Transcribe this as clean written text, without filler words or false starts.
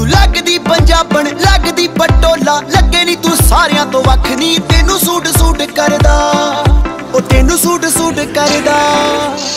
लगदी पंजाबन लगदी पटोला, लगे नी तू सारियां तो वख नी, तेनू सूट सूट करदा, ओ तेनू सूट सूट करदा।